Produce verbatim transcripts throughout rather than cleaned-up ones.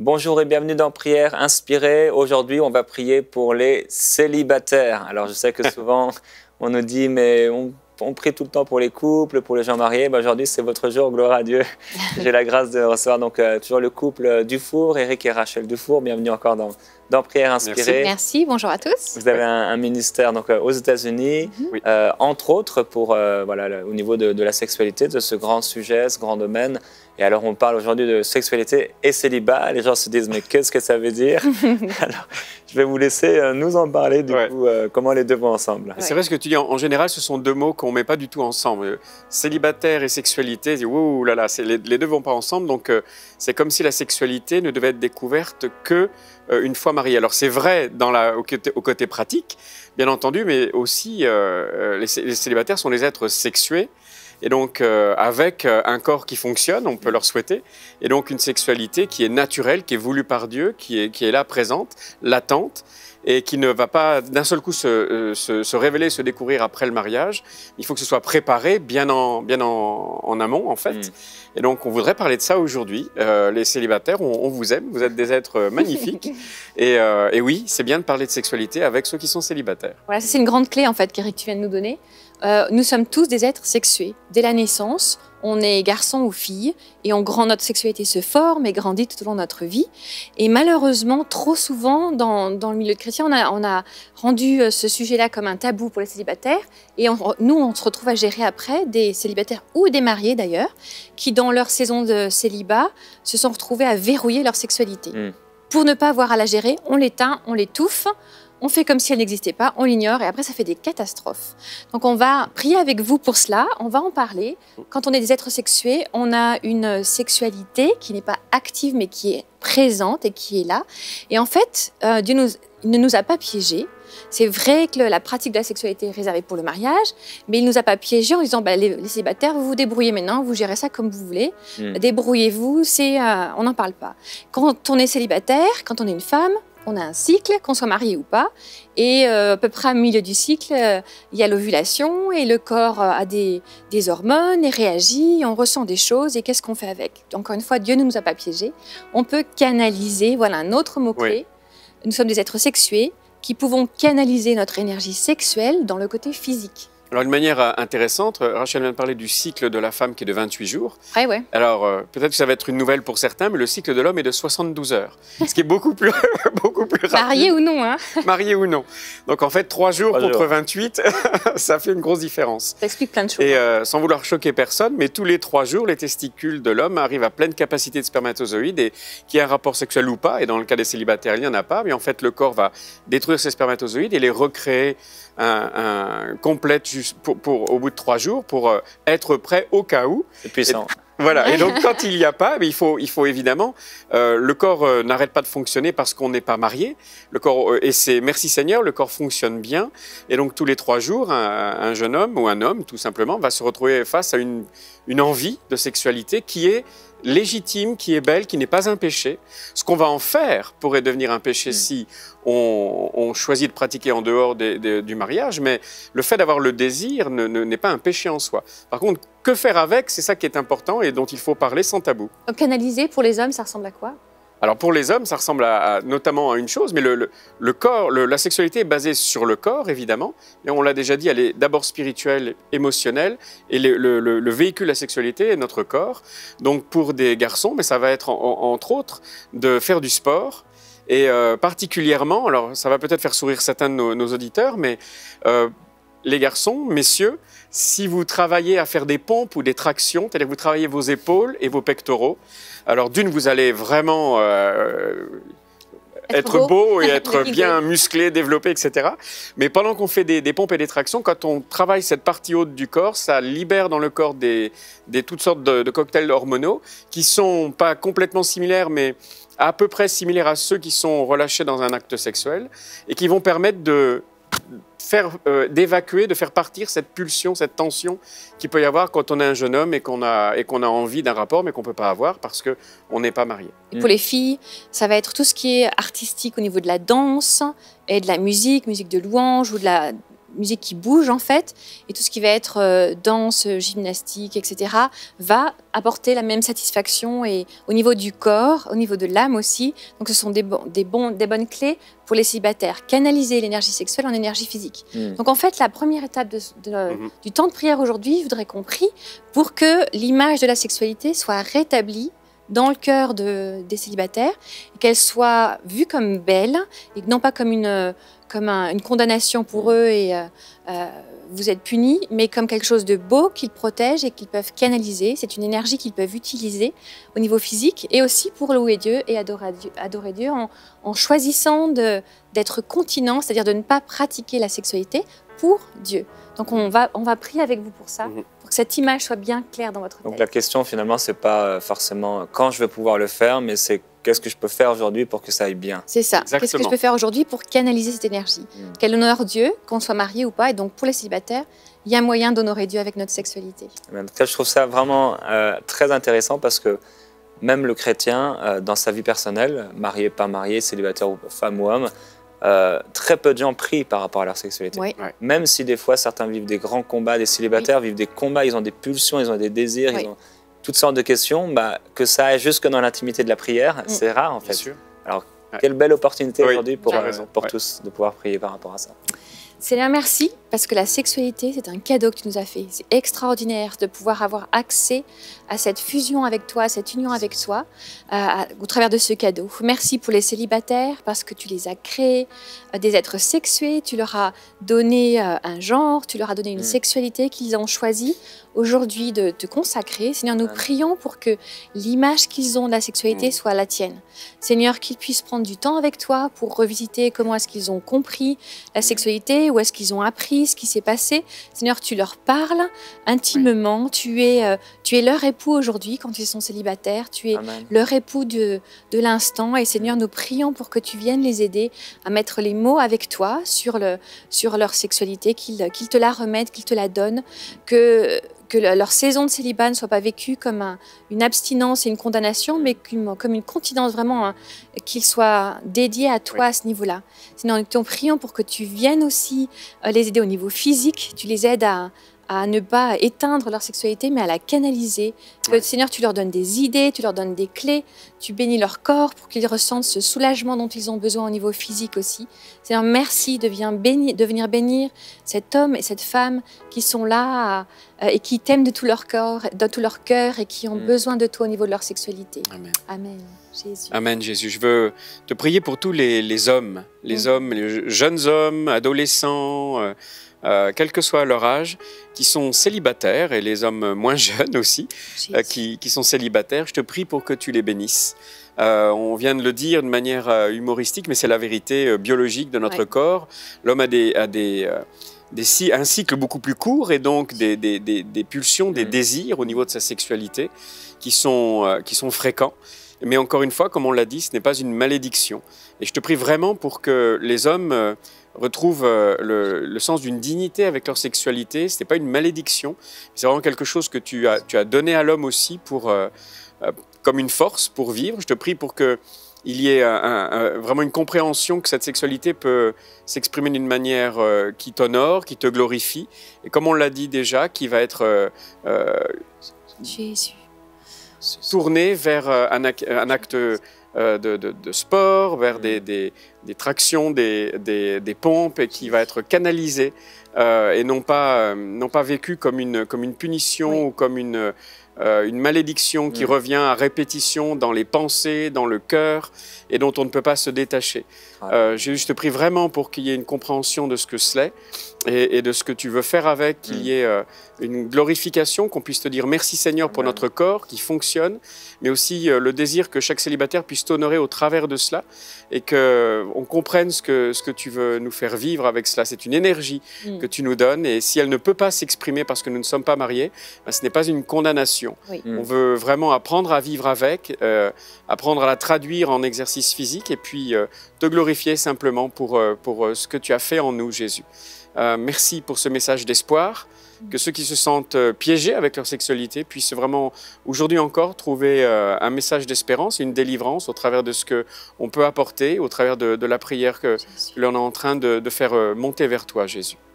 Bonjour et bienvenue dans Prière Inspirée. Aujourd'hui, on va prier pour les célibataires. Alors, je sais que souvent, on nous dit, mais on, on prie tout le temps pour les couples, pour les gens mariés. Ben, aujourd'hui, c'est votre jour, gloire à Dieu. J'ai la grâce de recevoir donc euh, toujours le couple Dufour, Éric et Rachel Dufour. Bienvenue encore dans, dans Prière Inspirée. Merci. Merci, bonjour à tous. Vous avez un, un ministère donc, euh, aux États-Unis, Mm-hmm. euh, entre autres pour, euh, voilà, le, au niveau de, de la sexualité, de ce grand sujet, ce grand domaine. Et alors, on parle aujourd'hui de sexualité et célibat. Les gens se disent, mais qu'est-ce que ça veut dire? Alors, je vais vous laisser euh, nous en parler, du ouais. coup, euh, comment les deux vont ensemble. C'est vrai ce que tu dis, en, en général, ce sont deux mots qu'on ne met pas du tout ensemble. Célibataire et sexualité, ouh là là, les, les deux ne vont pas ensemble. Donc, euh, c'est comme si la sexualité ne devait être découverte que euh, une fois mariée. Alors, c'est vrai dans la, au, côté, au côté pratique, bien entendu, mais aussi, euh, les, les célibataires sont des êtres sexués. Et donc, euh, avec un corps qui fonctionne, on peut leur souhaiter, et donc une sexualité qui est naturelle, qui est voulue par Dieu, qui est, qui est là, présente, latente, et qui ne va pas d'un seul coup se, se, se révéler, se découvrir après le mariage. Il faut que ce soit préparé bien en, bien en, en amont, en fait. Mmh. Et donc, on voudrait parler de ça aujourd'hui. Euh, les célibataires, on, on vous aime, vous êtes des êtres magnifiques. et, euh, et oui, c'est bien de parler de sexualité avec ceux qui sont célibataires. Voilà, c'est une grande clé, en fait, qu'Éric, tu viens de nous donner. Euh, nous sommes tous des êtres sexués. Dès la naissance, on est garçon ou fille et on grand, notre sexualité se forme et grandit tout au long de notre vie. Et malheureusement, trop souvent, dans, dans le milieu chrétien, on a, on a rendu ce sujet-là comme un tabou pour les célibataires. Et on, nous, on se retrouve à gérer après des célibataires ou des mariés d'ailleurs, qui dans leur saison de célibat se sont retrouvés à verrouiller leur sexualité. Mmh. Pour ne pas avoir à la gérer, on l'éteint, on l'étouffe. On fait comme si elle n'existait pas, on l'ignore et après ça fait des catastrophes. Donc on va prier avec vous pour cela, on va en parler. Quand on est des êtres sexués, on a une sexualité qui n'est pas active mais qui est présente et qui est là. Et en fait, euh, Dieu nous, ne nous a pas piégés. C'est vrai que la pratique de la sexualité est réservée pour le mariage, mais il ne nous a pas piégés en disant bah, les, les célibataires, vous vous débrouillez maintenant, vous gérez ça comme vous voulez. Mmh. Débrouillez-vous, c'est, euh, on n'en parle pas. Quand on est célibataire, quand on est une femme, on a un cycle, qu'on soit marié ou pas, et euh, à peu près au milieu du cycle, euh, il y a l'ovulation et le corps euh, a des, des hormones et réagit, on ressent des choses et qu'est-ce qu'on fait avec? Encore une fois, Dieu ne nous a pas piégés. On peut canaliser, voilà un autre mot-clé. Oui. Nous sommes des êtres sexués qui pouvons canaliser notre énergie sexuelle dans le côté physique. Alors, d'une manière intéressante, Rachel vient de parler du cycle de la femme qui est de vingt-huit jours. Ouais, ouais. Alors, euh, peut-être que ça va être une nouvelle pour certains, mais le cycle de l'homme est de soixante-douze heures, ce qui est beaucoup plus, beaucoup plus rapide. Marié ou non, hein. Marié ou non. Donc, en fait, trois jours trois contre jours. vingt-huit, ça fait une grosse différence. Ça explique plein de choses. Et euh, sans vouloir choquer personne, mais tous les trois jours, les testicules de l'homme arrivent à pleine capacité de spermatozoïdes et qu'il y ait un rapport sexuel ou pas, et dans le cas des célibataires, il n'y en a pas, mais en fait, le corps va détruire ces spermatozoïdes et les recréer un, un complète juste pour, pour, au bout de trois jours pour euh, être prêt au cas où. C'est puissant. Et, voilà. Et donc, quand il n'y a pas, il faut, il faut évidemment, euh, le corps euh, n'arrête pas de fonctionner parce qu'on n'est pas marié. Le corps, euh, et c'est, merci Seigneur, le corps fonctionne bien. Et donc, tous les trois jours, un, un jeune homme ou un homme, tout simplement, va se retrouver face à une, une envie de sexualité qui est légitime, qui est belle, qui n'est pas un péché. Ce qu'on va en faire pourrait devenir un péché mmh. si on, on choisit de pratiquer en dehors des, des, du mariage, mais le fait d'avoir le désir ne, ne, n'est pas un péché en soi. Par contre, que faire avec, c'est ça qui est important et dont il faut parler sans tabou. Donc, canaliser, pour les hommes, ça ressemble à quoi ? Alors pour les hommes, ça ressemble à, à, notamment à une chose, mais le, le, le corps, le, la sexualité est basée sur le corps, évidemment. Et on l'a déjà dit, elle est d'abord spirituelle, émotionnelle, et le, le, le véhicule de la sexualité est notre corps. Donc pour des garçons, mais ça va être en, en, entre autres de faire du sport. Et euh, particulièrement, alors ça va peut-être faire sourire certains de nos, nos auditeurs, mais euh, les garçons, messieurs, si vous travaillez à faire des pompes ou des tractions, c'est-à-dire que vous travaillez vos épaules et vos pectoraux, alors d'une, vous allez vraiment euh, être, être beau. beau et être bien musclé, développé, et cetera. Mais pendant qu'on fait des, des pompes et des tractions, quand on travaille cette partie haute du corps, ça libère dans le corps des, des toutes sortes de, de cocktails hormonaux qui ne sont pas complètement similaires, mais à peu près similaires à ceux qui sont relâchés dans un acte sexuel et qui vont permettre de faire, euh, d'évacuer, de faire partir cette pulsion, cette tension qu'il peut y avoir quand on est un jeune homme et qu'on a, et qu'on a envie d'un rapport mais qu'on ne peut pas avoir parce qu'on n'est pas marié. Et pour les filles, ça va être tout ce qui est artistique au niveau de la danse et de la musique, musique de louange ou de la musique qui bouge en fait, et tout ce qui va être euh, danse, gymnastique, et cetera, va apporter la même satisfaction et au niveau du corps, au niveau de l'âme aussi. Donc ce sont des, bon, des, bons, des bonnes clés pour les célibataires. Canaliser l'énergie sexuelle en énergie physique. Mmh. Donc en fait, la première étape de, de, mmh. du temps de prière aujourd'hui, je voudrais qu'on prie pour que l'image de la sexualité soit rétablie dans le cœur de, des célibataires, et qu'elle soit vue comme belle, et non pas comme une, comme un, une condamnation pour eux et euh, euh, vous êtes punis, mais comme quelque chose de beau qu'ils protègent et qu'ils peuvent canaliser. C'est une énergie qu'ils peuvent utiliser au niveau physique et aussi pour louer Dieu et adorer Dieu, adorer Dieu en, en choisissant d'être continent, c'est-à-dire de ne pas pratiquer la sexualité pour Dieu. Donc on va, on va prier avec vous pour ça, mmh. pour que cette image soit bien claire dans votre tête. Donc la question finalement, c'est pas forcément quand je vais pouvoir le faire, mais c'est qu'est-ce que je peux faire aujourd'hui pour que ça aille bien. C'est ça. Qu'est-ce que je peux faire aujourd'hui pour canaliser cette énergie? mmh. Qu'elle honore Dieu, qu'on soit marié ou pas. Et donc pour les célibataires, il y a moyen d'honorer Dieu avec notre sexualité. En tout cas, je trouve ça vraiment euh, très intéressant parce que même le chrétien, euh, dans sa vie personnelle, marié, pas marié, célibataire ou femme ou homme, Euh, très peu de gens prient par rapport à leur sexualité. Oui. Ouais. Même si des fois certains vivent des grands combats, des célibataires oui. vivent des combats, ils ont des pulsions, ils ont des désirs, oui. ils ont toutes sortes de questions, bah, que ça aille jusque dans l'intimité de la prière, mm. c'est rare en fait. Bien sûr. Alors, ouais. quelle belle opportunité oui. aujourd'hui pour, euh, pour ouais. tous de pouvoir prier par rapport à ça. Seigneur, merci, parce que la sexualité, c'est un cadeau que tu nous as fait. C'est extraordinaire de pouvoir avoir accès à cette fusion avec toi, à cette union avec toi, euh, au travers de ce cadeau. Merci pour les célibataires, parce que tu les as créés, euh, des êtres sexués, tu leur as donné euh, un genre, tu leur as donné une mmh. sexualité qu'ils ont choisi aujourd'hui de te consacrer. Seigneur, nous prions pour que l'image qu'ils ont de la sexualité mmh. soit la tienne. Seigneur, qu'ils puissent prendre du temps avec toi pour revisiter comment est-ce qu'ils ont compris la sexualité, où est-ce qu'ils ont appris ce qui s'est passé. Seigneur, tu leur parles intimement. Oui. Tu es, euh, tu es leur époux aujourd'hui quand ils sont célibataires. Tu es Amen. Leur époux de, de l'instant. Et Seigneur, nous prions pour que tu viennes les aider à mettre les mots avec toi sur, le, sur leur sexualité, qu'ils qu'ils te la remettent, qu'ils te la donnent, que... que leur saison de célibat ne soit pas vécue comme un, une abstinence et une condamnation, mais comme une continence vraiment, hein, qu'ils soient dédiés à toi oui. à ce niveau-là. Sinon, nous te prions pour que tu viennes aussi euh, les aider au niveau physique, tu les aides à, à ne pas éteindre leur sexualité, mais à la canaliser. Que, ouais. Seigneur, tu leur donnes des idées, tu leur donnes des clés, tu bénis leur corps pour qu'ils ressentent ce soulagement dont ils ont besoin au niveau physique aussi. Seigneur, merci de, bien bénir, de venir bénir cet homme et cette femme qui sont là à, et qui t'aiment de tout leur corps, de tout leur cœur et qui ont mm. besoin de toi au niveau de leur sexualité. Amen. Amen. Jésus. Amen, Jésus. Je veux te prier pour tous les, les hommes, les mm. hommes, les jeunes hommes, adolescents, euh, Euh, quel que soit leur âge, qui sont célibataires, et les hommes moins jeunes aussi, euh, qui, qui sont célibataires. Je te prie pour que tu les bénisses. Euh, on vient de le dire de manière euh, humoristique, mais c'est la vérité euh, biologique de notre ouais. corps. L'homme a, des, a des, euh, des, un cycle beaucoup plus court et donc des, des, des, des pulsions, des mmh. désirs au niveau de sa sexualité qui sont, euh, qui sont fréquents. Mais encore une fois, comme on l'a dit, ce n'est pas une malédiction. Et je te prie vraiment pour que les hommes euh, retrouvent euh, le, le sens d'une dignité avec leur sexualité. Ce n'est pas une malédiction, c'est vraiment quelque chose que tu as, tu as donné à l'homme aussi pour, euh, euh, comme une force pour vivre. Je te prie pour qu'il y ait un, un, un, vraiment une compréhension que cette sexualité peut s'exprimer d'une manière euh, qui t'honore, qui te glorifie. Et comme on l'a dit déjà, qui va être... Euh, euh, Jésus. tourné vers un acte, un acte de, de, de sport, vers des, des, des tractions, des, des, des pompes, et qui va être canalisé euh, et non pas, non pas vécu comme une, comme une punition oui. ou comme une, euh, une malédiction qui mmh. revient à répétition dans les pensées, dans le cœur, et dont on ne peut pas se détacher. Ouais. Euh, je te prie vraiment pour qu'il y ait une compréhension de ce que cela est et, et de ce que tu veux faire avec, qu'il y ait euh, une glorification, qu'on puisse te dire merci Seigneur pour ouais. notre corps qui fonctionne, mais aussi euh, le désir que chaque célibataire puisse t'honorer au travers de cela et qu'on comprenne ce que, ce que tu veux nous faire vivre avec cela. C'est une énergie mmh. que tu nous donnes, et si elle ne peut pas s'exprimer parce que nous ne sommes pas mariés, ben, ce n'est pas une condamnation. Oui. Mmh. On veut vraiment apprendre à vivre avec, euh, apprendre à la traduire en exercice physique, et puis euh, te glorifier simplement pour, euh, pour euh, ce que tu as fait en nous, Jésus. Euh, merci pour ce message d'espoir, que ceux qui se sentent euh, piégés avec leur sexualité puissent vraiment, aujourd'hui encore, trouver euh, un message d'espérance et une délivrance au travers de ce qu'on peut apporter, au travers de, de la prière que l'on est en train de, de faire euh, monter vers toi, Jésus.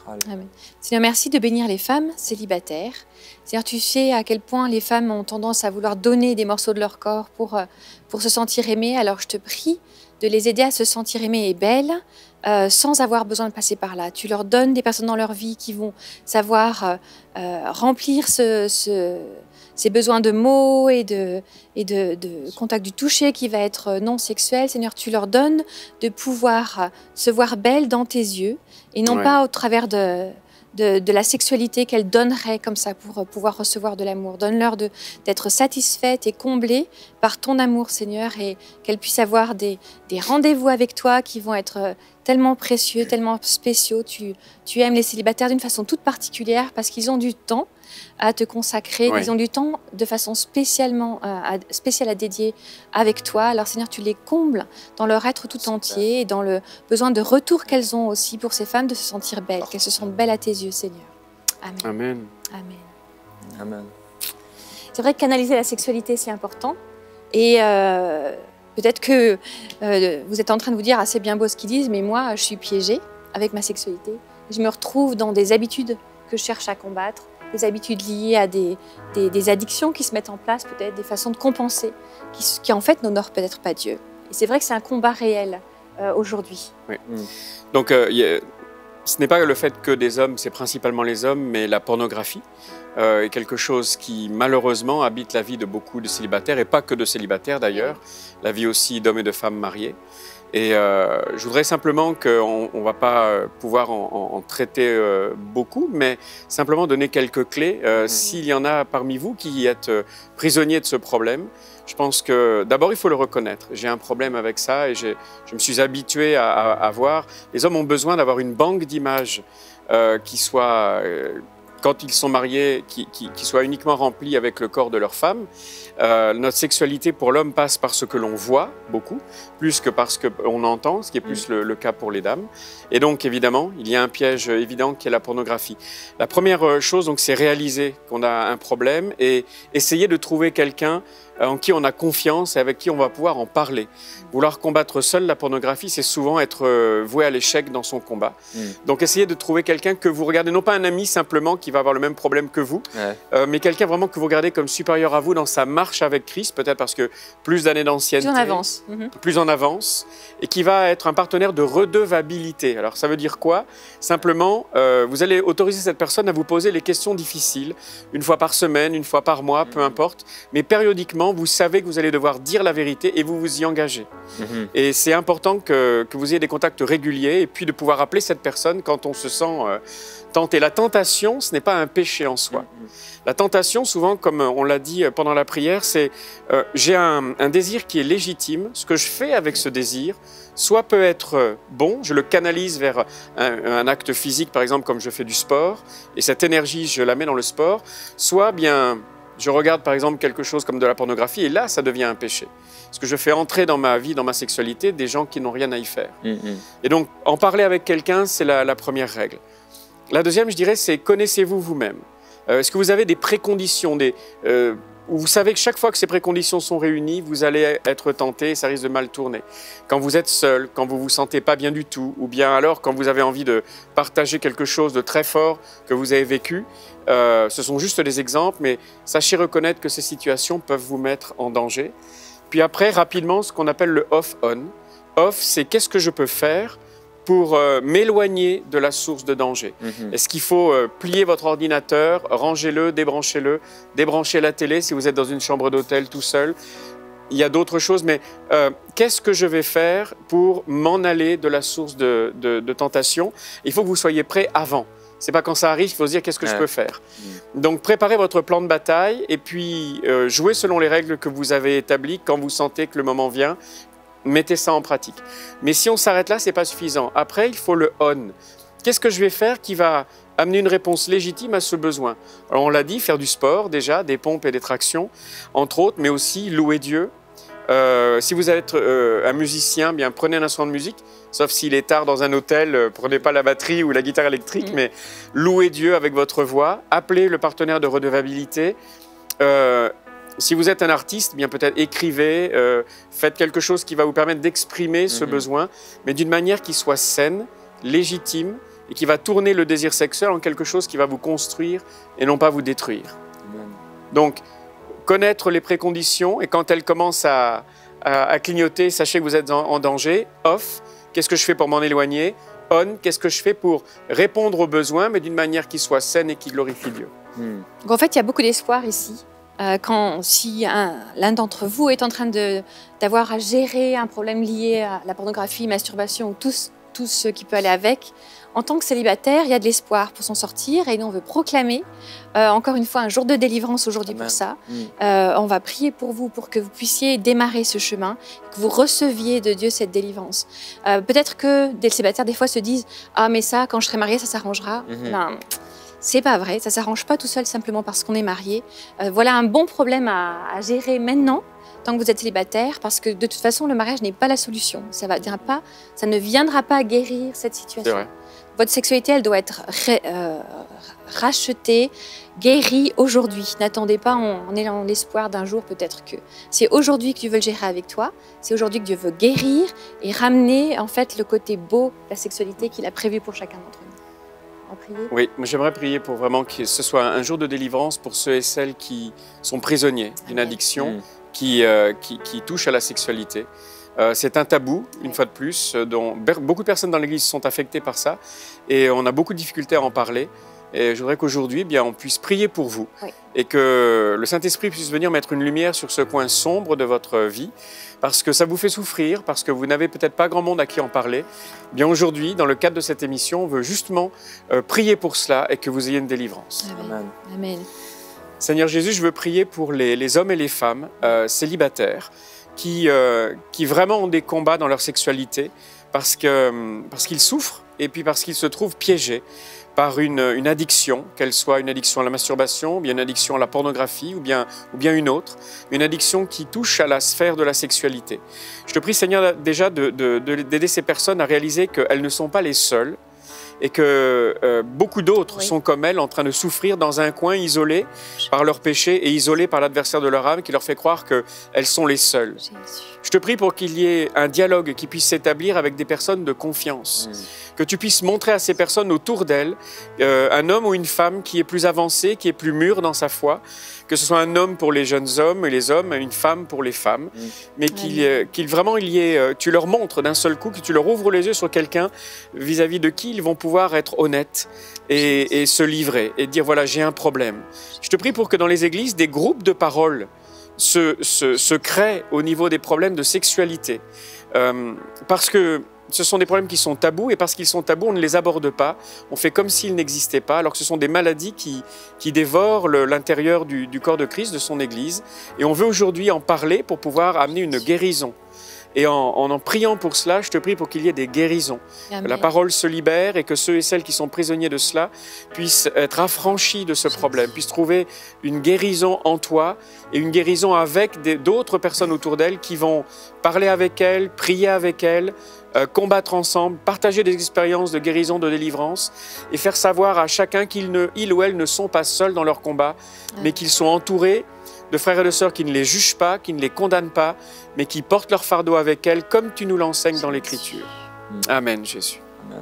centrale. Amen. Seigneur, merci de bénir les femmes célibataires. Seigneur, tu sais à quel point les femmes ont tendance à vouloir donner des morceaux de leur corps pour, pour se sentir aimées. Alors je te prie de les aider à se sentir aimées et belles euh, sans avoir besoin de passer par là. Tu leur donnes des personnes dans leur vie qui vont savoir euh, euh, remplir ce, ce, ces besoins de mots et, de, et de, de contact du toucher qui va être non sexuel. Seigneur, tu leur donnes de pouvoir se voir belles dans tes yeux et non Ouais. pas au travers de... De, de la sexualité qu'elles donneraient comme ça pour pouvoir recevoir de l'amour. Donne-leur de- d'être satisfaites et comblées par ton amour, Seigneur, et qu'elles puissent avoir des, des rendez-vous avec toi qui vont être tellement précieux, tellement spéciaux. Tu, tu aimes les célibataires d'une façon toute particulière parce qu'ils ont du temps à te consacrer, Ouais. ils ont du temps de façon spécialement, euh, à, spéciale à dédier avec toi. Alors Seigneur, tu les combles dans leur être tout entier et dans le besoin de retour qu'elles ont aussi pour ces femmes de se sentir belles, qu'elles se sentent belles à tes yeux, Seigneur. Amen. Amen. Amen. Amen. C'est vrai que canaliser la sexualité, c'est important. Et euh, peut-être que euh, vous êtes en train de vous dire, ah, c'est bien beau ce qu'ils disent, mais moi, je suis piégée avec ma sexualité. Je me retrouve dans des habitudes que je cherche à combattre, des habitudes liées à des, des, des addictions qui se mettent en place, peut-être des façons de compenser, qui, qui en fait n'honorent peut-être pas Dieu. Et c'est vrai que c'est un combat réel euh, aujourd'hui. Oui. Donc, euh, y a- ce n'est pas le fait que des hommes, c'est principalement les hommes, mais la pornographie euh, est quelque chose qui, malheureusement, habite la vie de beaucoup de célibataires, et pas que de célibataires d'ailleurs, la vie aussi d'hommes et de femmes mariés. Et euh, je voudrais simplement qu'on ne va pas euh, pouvoir en, en- en traiter euh, beaucoup, mais simplement donner quelques clés. Euh, S'il y en a parmi vous qui êtes euh, prisonniers de ce problème, je pense que d'abord il faut le reconnaître. J'ai un problème avec ça et j'ai- je me suis habitué à, à, à voir. Les hommes ont besoin d'avoir une banque d'images euh, qui soit, euh, quand ils sont mariés, qui, qui, qui soit uniquement remplie avec le corps de leur femme. Euh, notre sexualité pour l'homme passe par ce que l'on voit beaucoup, plus que par ce qu'on entend, ce qui est plus le, le cas pour les dames. Et donc, évidemment, il y a un piège évident qui est la pornographie. La première chose, donc, c'est réaliser qu'on a un problème et essayer de trouver quelqu'un en qui on a confiance et avec qui on va pouvoir en parler. Vouloir combattre seul la pornographie, c'est souvent être euh, voué à l'échec dans son combat. Mm. Donc, essayez de trouver quelqu'un que vous regardez, non pas un ami simplement qui va avoir le même problème que vous, Ouais. euh, mais quelqu'un vraiment que vous regardez comme supérieur à vous dans sa marche avec Christ, peut-être parce que plus d'années d'ancienneté, Plus en avance. Mhm. plus en avance, et qui va être un partenaire de redevabilité. Alors ça veut dire quoi? Simplement, euh, vous allez autoriser cette personne à vous poser les questions difficiles, une fois par semaine, une fois par mois, peu importe, mais périodiquement, vous savez que vous allez devoir dire la vérité et vous vous y engagez. Mhm. Et c'est important que, que vous ayez des contacts réguliers et puis de pouvoir appeler cette personne quand on se sent euh, tenté. La tentation, ce n'est pas un péché en soi. La tentation, souvent, comme on l'a dit pendant la prière, c'est euh, j'ai un, un désir qui est légitime. Ce que je fais avec ce désir, soit peut être bon, je le canalise vers un, un acte physique, par exemple, comme je fais du sport, et cette énergie, je la mets dans le sport, soit bien, je regarde, par exemple, quelque chose comme de la pornographie, et là, ça devient un péché. Parce que je fais entrer dans ma vie, dans ma sexualité, des gens qui n'ont rien à y faire. Mhm. Et donc, en parler avec quelqu'un, c'est la, la première règle. La deuxième, je dirais, c'est connaissez-vous vous-même. Euh, Est-ce que vous avez des préconditions, des, euh, où vous savez que chaque fois que ces préconditions sont réunies, vous allez être tenté et ça risque de mal tourner. Quand vous êtes seul, quand vous ne vous sentez pas bien du tout, ou bien alors quand vous avez envie de partager quelque chose de très fort que vous avez vécu, euh, ce sont juste des exemples, mais sachez reconnaître que ces situations peuvent vous mettre en danger. Puis après, rapidement, ce qu'on appelle le off-on. Off, c'est qu'est-ce que je peux faire pour euh, m'éloigner de la source de danger. Mhm. Est-ce qu'il faut euh, plier votre ordinateur, ranger-le, débranchez-le, débrancher la télé si vous êtes dans une chambre d'hôtel tout seul? Il y a d'autres choses, mais euh, qu'est-ce que je vais faire pour m'en aller de la source de, de, de tentation? Il faut que vous soyez prêt avant. C'est pas quand ça arrive, il faut se dire qu'est-ce que Ouais. je peux faire. Donc préparez votre plan de bataille et puis euh, jouez selon les règles que vous avez établies quand vous sentez que le moment vient. Mettez ça en pratique. Mais si on s'arrête là, c'est pas suffisant. Après, il faut le on. Qu'est-ce que je vais faire qui va amener une réponse légitime à ce besoin? Alors on l'a dit, faire du sport déjà, des pompes et des tractions, entre autres, mais aussi louer Dieu. Euh, si vous êtes euh, un musicien, bien prenez un instrument de musique, sauf s'il est tard dans un hôtel, euh, prenez pas la batterie ou la guitare électrique, Mmh. mais louez Dieu avec votre voix, appelez le partenaire de redevabilité. Euh, si vous êtes un artiste, bien peut-être écrivez, euh, faites quelque chose qui va vous permettre d'exprimer ce Mhm. besoin, mais d'une manière qui soit saine, légitime, et qui va tourner le désir sexuel en quelque chose qui va vous construire et non pas vous détruire. Amen. Donc, connaître les préconditions et quand elles commencent à, à, à clignoter, sachez que vous êtes en, en danger. Off, qu'est-ce que je fais pour m'en éloigner? On, qu'est-ce que je fais pour répondre aux besoins, mais d'une manière qui soit saine et qui glorifie Dieu. Hmm. Donc, en fait, il y a beaucoup d'espoir ici. Euh, quand si un- l'un d'entre vous est en train de- d'avoir à gérer un problème lié à la pornographie, masturbation ou tout, ce- tout ce qui peut aller avec, en tant que célibataire, il y a de l'espoir pour s'en sortir et nous on veut proclamer euh, encore une fois un jour de délivrance aujourd'hui Amen. pour ça. Hmm. Euh, on va prier pour vous pour que vous puissiez démarrer ce chemin, que vous receviez de Dieu cette délivrance. Euh, Peut-être que des célibataires des fois se disent « Ah mais ça, quand je serai mariée, ça s'arrangera Mhm. Ben, c'est pas vrai, ça s'arrange pas tout seul simplement parce qu'on est marié. Euh, voilà un bon problème à, à gérer maintenant, tant que vous êtes célibataire, parce que de toute façon, le mariage n'est pas la solution. Ça va viendra pas, ça ne viendra pas guérir cette C'est situation. vrai. Votre sexualité, elle doit être ré- euh, rachetée, guérie aujourd'hui. N'attendez pas en, en ayant l'espoir d'un jour peut-être que. C'est aujourd'hui que Dieu veut le gérer avec toi. C'est aujourd'hui que Dieu veut guérir et ramener en fait le côté beau de la sexualité qu'il a prévu pour chacun d'entre nous. On va prier. Oui, moi j'aimerais prier pour vraiment que ce soit un jour de délivrance pour ceux et celles qui sont prisonniers d'une Amen. addiction Hmm. qui, euh, qui, qui touche à la sexualité. Euh, c'est un tabou, une Ouais. fois de plus, euh, dont ber- beaucoup de personnes dans l'Église sont affectées par ça et on a beaucoup de difficultés à en parler. Et je voudrais qu'aujourd'hui, eh bien, on puisse prier pour vous Oui. et que le Saint-Esprit puisse venir mettre une lumière sur ce coin sombre de votre vie parce que ça vous fait souffrir, parce que vous n'avez peut-être pas grand monde à qui en parler. Eh bien, aujourd'hui, dans le cadre de cette émission, on veut justement euh, prier pour cela et que vous ayez une délivrance. Amen. Amen. Amen. Seigneur Jésus, je veux prier pour les, les hommes et les femmes euh, célibataires qui, euh, qui vraiment ont des combats dans leur sexualité parce que, parce qu'ils souffrent et puis parce qu'ils se trouvent piégés par une, une addiction, qu'elle soit une addiction à la masturbation, ou bien une addiction à la pornographie, ou bien, ou bien une autre, une addiction qui touche à la sphère de la sexualité. Je te prie, Seigneur, déjà de- de- de- d'aider ces personnes à réaliser qu'elles ne sont pas les seules et que euh, beaucoup d'autres Oui. sont comme elles en train de souffrir dans un coin, isolés par leurs péchés et isolés par l'adversaire de leur âme qui leur fait croire qu'elles sont les seules. Jésus. Je te prie pour qu'il y ait un dialogue qui puisse s'établir avec des personnes de confiance, Hmm. que tu puisses montrer à ces personnes autour d'elles euh, un homme ou une femme qui est plus avancé, qui est plus mûr dans sa foi, que ce soit un homme pour les jeunes hommes et les hommes, une femme pour les femmes, Mm. mais qu'il Amen. euh, qu'il vraiment il y ait, euh, tu leur montres d'un seul coup, que tu leur ouvres les yeux sur quelqu'un vis-à-vis de qui ils vont pouvoir être honnêtes et, et se livrer et dire voilà j'ai un problème. Je te prie pour que dans les églises des groupes de parole se, se, se créent au niveau des problèmes de sexualité, Euh, parce que ce sont des problèmes qui sont tabous et parce qu'ils sont tabous, on ne les aborde pas. On fait comme s'ils n'existaient pas, alors que ce sont des maladies qui, qui dévorent le- l'intérieur du, du corps de Christ, de son Église. Et on veut aujourd'hui en parler pour pouvoir amener une guérison. Et en, en en priant pour cela, je te prie pour qu'il y ait des guérisons. Que Amen. la parole se libère et que ceux et celles qui sont prisonniers de cela puissent être affranchis de ce problème, puissent trouver une guérison en toi et une guérison avec des- d'autres personnes autour d'elles qui vont parler avec elles, prier avec elles, euh, combattre ensemble, partager des expériences de guérison, de délivrance et faire savoir à chacun qu'ils ne, ils ou elles ne sont pas seuls dans leur combat, mais qu'ils sont entourés de frères et de sœurs qui ne les jugent pas, qui ne les condamnent pas, mais qui portent leur fardeau avec elles, comme tu nous l'enseignes dans l'Écriture. Amen, Jésus. Amen.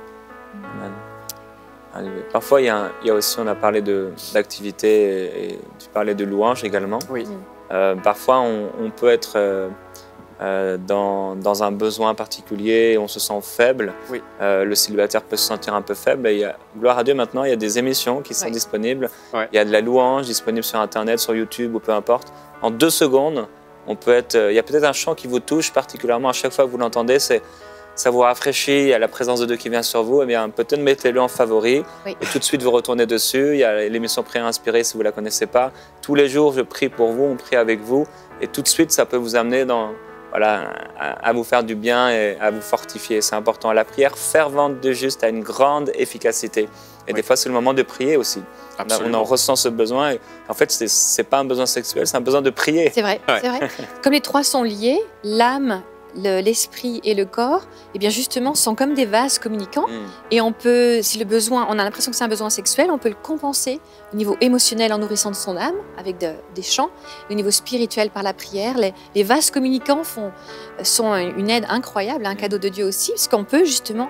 Amen. Alléluia. Parfois, il y, a un- il y a aussi, on a parlé de- d'activité et, et tu parlais de louange également. Oui. Euh, parfois, on, on peut être euh, euh, dans, dans un besoin particulier, on se sent faible. Oui. Euh, le célibataire peut se sentir un peu faible. Et il y a, gloire à Dieu, maintenant, il y a des émissions qui sont Oui. disponibles. Ouais. Il y a de la louange disponible sur Internet, sur YouTube ou peu importe. En deux secondes, on peut être, euh, il y a peut-être un chant qui vous touche particulièrement à chaque fois que vous l'entendez. C'est ça vous rafraîchit, il y a la présence de Dieu qui vient sur vous, eh bien peut-être mettez-le en favori Oui. et tout de suite vous retournez dessus. Il y a l'émission Prière inspirée si vous ne la connaissez pas. Tous les jours, je prie pour vous, on prie avec vous et tout de suite, ça peut vous amener dans, voilà, à, à vous faire du bien et à vous fortifier. C'est important. La prière fervente de juste a une grande efficacité. Et Oui. des fois, c'est le moment de prier aussi. On, a- on Absolument. en ressent ce besoin. Et en fait, ce n'est pas un besoin sexuel, c'est un besoin de prier. C'est vrai, Ouais. c'est vrai. Comme les trois sont liés, l'âme, le- l'esprit et le corps, et bien justement, sont comme des vases communicants. Mm. Et on peut, si le besoin, on a l'impression que c'est un besoin sexuel, on peut le compenser au niveau émotionnel en nourrissant de son âme avec de- des chants, et au niveau spirituel par la prière. Les, les vases communicants font, sont une aide incroyable, un cadeau de Dieu aussi, puisqu'on peut justement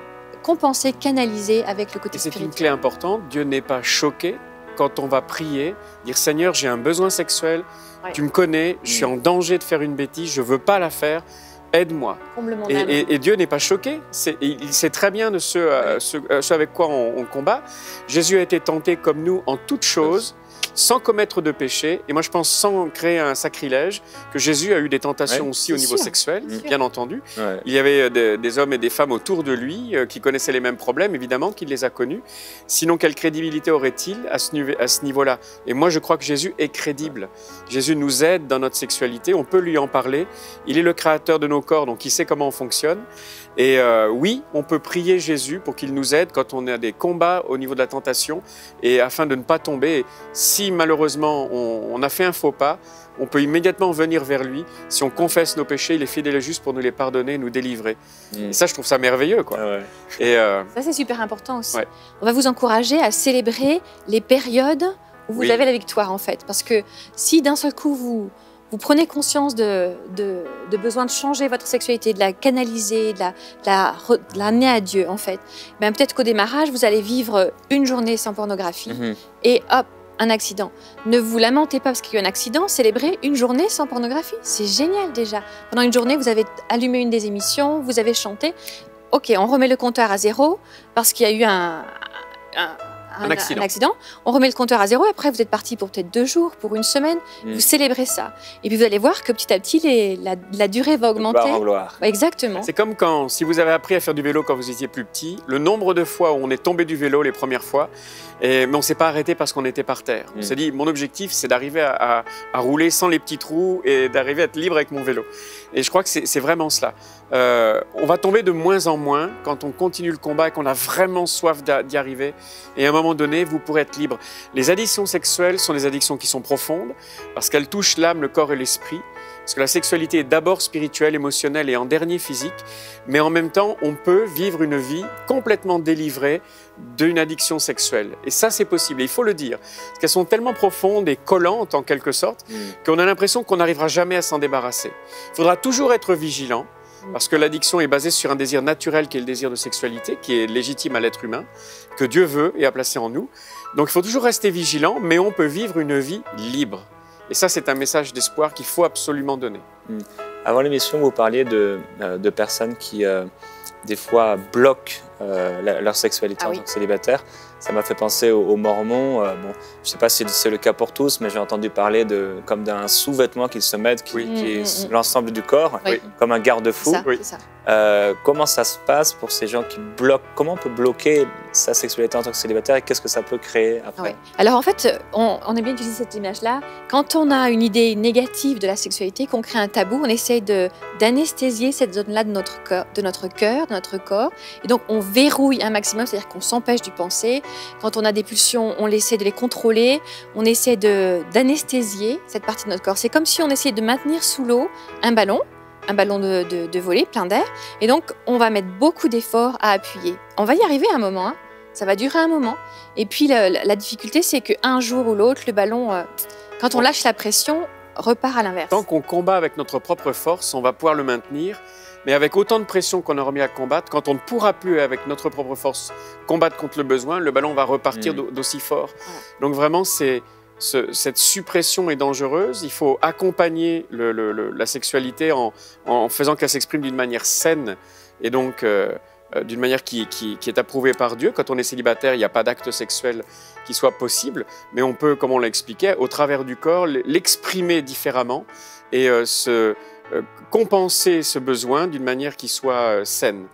compenser, canaliser avec le côté Et c'est spirituel. une clé importante. Dieu n'est pas choqué quand on va prier, dire Seigneur, j'ai un besoin sexuel, Ouais. tu me connais, je suis en danger de faire une bêtise, je ne veux pas la faire, aide-moi. Comble mon Et, âme. et- et Dieu n'est pas choqué, c'est- il il sait très bien de ce, euh, ce, euh, ce avec quoi on, on combat. Jésus a été tenté comme nous en toutes choses, sans commettre de péché, et moi je pense sans créer un sacrilège, que Jésus a eu des tentations Ouais, aussi au c'est niveau sûr, sexuel, c'est sûr. bien entendu. Ouais. Il y avait euh, des, des hommes et des femmes autour de lui euh, qui connaissaient les mêmes problèmes, évidemment, qu'il les a connus. Sinon, quelle crédibilité aurait-il à ce, niveau- à ce niveau-là? Et moi, je crois que Jésus est crédible. Jésus nous aide dans notre sexualité, on peut lui en parler. Il est le créateur de nos corps, donc il sait comment on fonctionne. Et euh, oui, on peut prier Jésus pour qu'il nous aide quand on a des combats au niveau de la tentation, et afin de ne pas tomber. Et si malheureusement on, on a fait un faux pas, on peut immédiatement venir vers lui. Si on confesse nos péchés, il est fidèle et juste pour nous les pardonner, nous délivrer. Mm. Et ça, je trouve ça merveilleux, quoi. Ah ouais. Et euh, Ça, c'est super important aussi. Ouais. On va vous encourager à célébrer les périodes où vous Oui. avez la victoire, en fait. Parce que si d'un seul coup, vous, vous prenez conscience de, de, de besoin de changer votre sexualité, de la canaliser, de la, de la, re- de l'amener à Dieu, en fait, ben, peut-être qu'au démarrage, vous allez vivre une journée sans pornographie Mhm. et hop, un accident. Ne vous lamentez pas parce qu'il y a eu un accident, célébrez une journée sans pornographie. C'est génial déjà. Pendant une journée, vous avez allumé une des émissions, vous avez chanté. Ok, on remet le compteur à zéro parce qu'il y a eu un, un, Un accident. accident. On remet le compteur à zéro et après vous êtes parti pour peut-être deux jours, pour une semaine. Mm. Vous célébrez ça. Et puis vous allez voir que petit à petit, les- la, la durée va De augmenter. gloire en gloire. Ouais, exactement. c'est comme quand, si vous avez appris à faire du vélo quand vous étiez plus petit, le nombre de fois où on est tombé du vélo les premières fois, et, mais on ne s'est pas arrêté parce qu'on était par terre. On Mm. s'est dit, mon objectif, c'est d'arriver à, à- à rouler sans les petits trous et d'arriver à être libre avec mon vélo. Et je crois que c'est c'est vraiment cela. Euh, on va tomber de moins en moins quand on continue le combat et qu'on a vraiment soif d'a- d'y arriver. Et à un moment donné, vous pourrez être libre. Les addictions sexuelles sont des addictions qui sont profondes parce qu'elles touchent l'âme, le corps et l'esprit. Parce que la sexualité est d'abord spirituelle, émotionnelle et en dernier physique. Mais en même temps, on peut vivre une vie complètement délivrée d'une addiction sexuelle. Et ça, c'est possible. Et il faut le dire. Parce qu'elles sont tellement profondes et collantes, en quelque sorte, Mm. qu'on a l'impression qu'on n'arrivera jamais à s'en débarrasser. Il faudra toujours être vigilant. Parce que l'addiction est basée sur un désir naturel qui est le désir de sexualité, qui est légitime à l'être humain, que Dieu veut et a placé en nous. Donc il faut toujours rester vigilant, mais on peut vivre une vie libre. Et ça, c'est un message d'espoir qu'il faut absolument donner. Avant l'émission, vous parliez de, euh, de personnes qui, euh, des fois, bloquent euh, la- leur sexualité Ah en oui. tant que célibataire. Ça m'a fait penser aux, aux Mormons. Euh, bon, je ne sais pas si c'est le cas pour tous, mais j'ai entendu parler de, comme d'un sous-vêtement qu'ils se mettent, qui, Oui. qui Mm, est mm, mm. l'ensemble du corps, Oui. comme un garde-fou. C'est ça, Oui. c'est ça. Euh, comment ça se passe pour ces gens qui bloquent? Comment on peut bloquer sa sexualité en tant que célibataire et qu'est-ce que ça peut créer après? Ouais. Alors en fait, on, on a bien utilisé cette image-là. Quand on a une idée négative de la sexualité, qu'on crée un tabou, on essaye de, d'anesthésier cette zone-là de notre cœur, de notre cœur, de notre corps. Et donc on verrouille un maximum, c'est-à-dire qu'on s'empêche d'y penser. Quand on a des pulsions, on essaie de les contrôler. On essaie de, d'anesthésier cette partie de notre corps. C'est comme si on essayait de maintenir sous l'eau un ballon. un ballon de, de, de volée plein d'air. Et donc, on va mettre beaucoup d'efforts à appuyer. On va y arriver à un moment, hein. Ça va durer un moment. Et puis, la, la- la difficulté, c'est qu'un jour ou l'autre, le ballon, euh, quand on lâche la pression, repart à l'inverse. Tant qu'on combat avec notre propre force, on va pouvoir le maintenir. Mais avec autant de pression qu'on aura mis à combattre, quand on ne pourra plus, avec notre propre force, combattre contre le besoin, le ballon va repartir Mm. d'au- d'aussi fort. Voilà. Donc vraiment, c'est, ce- cette suppression est dangereuse. Il faut accompagner le- le- le- la sexualité en, en faisant qu'elle s'exprime d'une manière saine et donc euh, euh, d'une manière qui, qui- qui est approuvée par Dieu. Quand on est célibataire, il n'y a pas d'acte sexuel qui soit possible, mais on peut, comme on l'expliquait, au travers du corps, l'exprimer différemment et euh, se, euh, compenser ce besoin d'une manière qui soit euh, saine.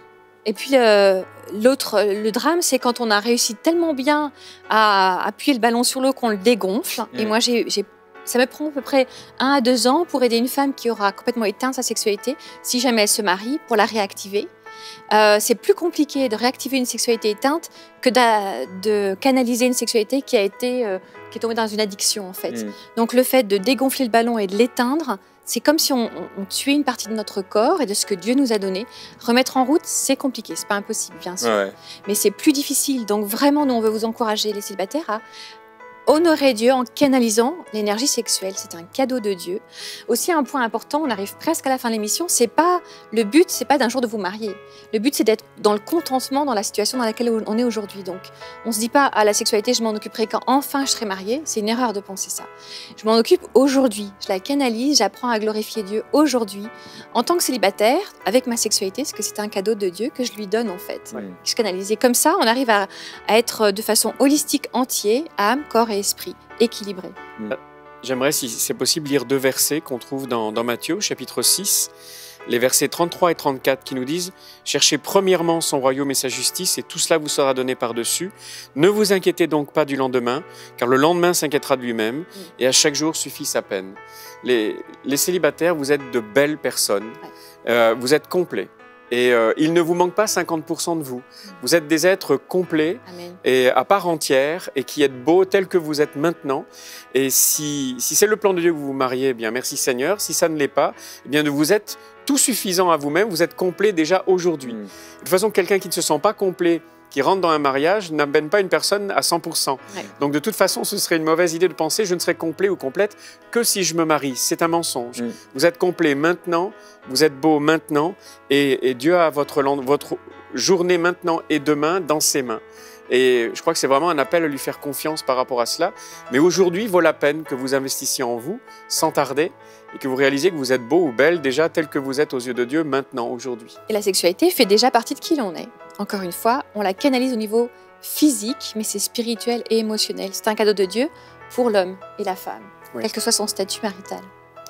Et puis, euh, l'autre, le drame, c'est quand on a réussi tellement bien à appuyer le ballon sur l'eau qu'on le dégonfle. Et Mm. moi, j'ai, j'ai- ça me prend à peu près un à deux ans pour aider une femme qui aura complètement éteint sa sexualité, si jamais elle se marie, pour la réactiver. Euh, c'est plus compliqué de réactiver une sexualité éteinte que d'a- de canaliser une sexualité qui a été, euh, qui est tombée dans une addiction, en fait. Mm. Donc, le fait de dégonfler le ballon et de l'éteindre, c'est comme si on, on- on tuait une partie de notre corps et de ce que Dieu nous a donné. Remettre en route, c'est compliqué, c'est pas impossible, bien sûr, Ouais. mais c'est plus difficile. Donc vraiment, nous, on veut vous encourager, les célibataires, à honorer Dieu en canalisant l'énergie sexuelle. C'est un cadeau de Dieu. Aussi, un point important, on arrive presque à la fin de l'émission, c'est pas le but, c'est pas d'un jour de vous marier. Le but, c'est d'être dans le contentement dans la situation dans laquelle on est aujourd'hui. Donc, on se dit pas à la sexualité, je m'en occuperai quand enfin je serai mariée. C'est une erreur de penser ça. Je m'en occupe aujourd'hui. Je la canalise, j'apprends à glorifier Dieu aujourd'hui en tant que célibataire avec ma sexualité, parce que c'est un cadeau de Dieu que je lui donne en fait. Oui. Je canalise. Et comme ça, on arrive à, à être de façon holistique, entier, âme, corps et esprit, équilibré. J'aimerais, si c'est possible, lire deux versets qu'on trouve dans, dans Matthieu, chapitre six, les versets trente-trois et trente-quatre qui nous disent « Cherchez premièrement son royaume et sa justice, et tout cela vous sera donné par-dessus. Ne vous inquiétez donc pas du lendemain, car le lendemain s'inquiétera de lui-même, et à chaque jour suffit sa peine. » Les, les célibataires, vous êtes de belles personnes, euh, vous êtes complets. Et euh, il ne vous manque pas cinquante pour cent de vous. Vous êtes des êtres complets Amen. Et à part entière et qui êtes beaux tels que vous êtes maintenant. Et si, si c'est le plan de Dieu que vous vous mariez, eh bien merci Seigneur. Si ça ne l'est pas, eh bien vous êtes tout suffisant à vous-même, vous êtes complet déjà aujourd'hui. Mm. De toute façon, quelqu'un qui ne se sent pas complet, qui rentre dans un mariage, n'amène pas une personne à cent pour cent. Ouais. Donc de toute façon, ce serait une mauvaise idée de penser je ne serai complet ou complète que si je me marie. C'est un mensonge. Mm. Vous êtes complet maintenant, vous êtes beau maintenant, et, et Dieu a votre, votre journée maintenant et demain dans ses mains. Et je crois que c'est vraiment un appel à lui faire confiance par rapport à cela. Mais aujourd'hui, vaut la peine que vous investissiez en vous, sans tarder, et que vous réalisiez que vous êtes beau ou belle déjà tel que vous êtes aux yeux de Dieu maintenant, aujourd'hui. Et la sexualité fait déjà partie de qui l'on est. Encore une fois, on la canalise au niveau physique, mais c'est spirituel et émotionnel. C'est un cadeau de Dieu pour l'homme et la femme, Oui. quel que soit son statut marital.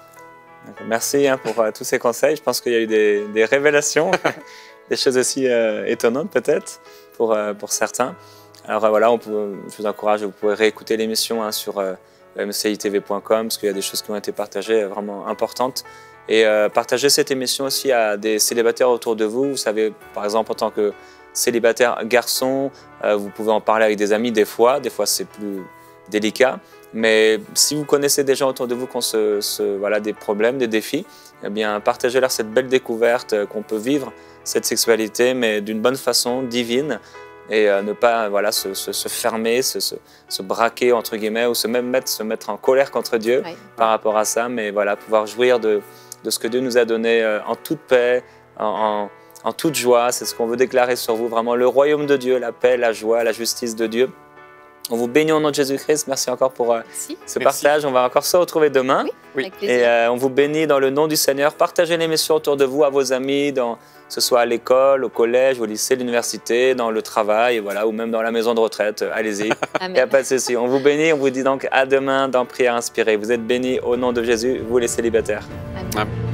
Merci hein, pour euh, tous ces conseils. Je pense qu'il y a eu des, des révélations, des choses aussi euh, étonnantes peut-être pour, euh, pour certains. Alors euh, voilà, on peut, je vous encourage, vous pouvez réécouter l'émission hein, sur euh, m c i t v point com parce qu'il y a des choses qui ont été partagées euh, vraiment importantes. Et euh, partagez cette émission aussi à des célibataires autour de vous. Vous savez, par exemple, en tant que célibataire garçon, euh, vous pouvez en parler avec des amis des fois. Des fois, c'est plus délicat. Mais si vous connaissez des gens autour de vous qui ont ce, ce, voilà, des problèmes, des défis, eh bien, partagez-leur cette belle découverte euh, qu'on peut vivre cette sexualité, mais d'une bonne façon, divine, et euh, ne pas voilà, se, se, se fermer, se, se, se braquer, entre guillemets, ou se même mettre, se mettre en colère contre Dieu Oui. par rapport à ça, mais voilà, pouvoir jouir de, de ce que Dieu nous a donné euh, en toute paix, en, en, en toute joie. C'est ce qu'on veut déclarer sur vous, vraiment le royaume de Dieu, la paix, la joie, la justice de Dieu. On vous bénit au nom de Jésus-Christ. Merci encore pour euh, Merci. ce Merci. partage. On va encore se retrouver demain. Oui, Oui. avec plaisir. Et euh, on vous bénit dans le nom du Seigneur. Partagez l'émission autour de vous, à vos amis, dans, que ce soit à l'école, au collège, au lycée, l'université, dans le travail, voilà, ou même dans la maison de retraite. Allez-y, il n'y a Amen. pas de souci. On vous bénit, on vous dit donc à demain dans Prière Inspirée. Vous êtes bénis au nom de Jésus, vous les célibataires. Amen. Amen.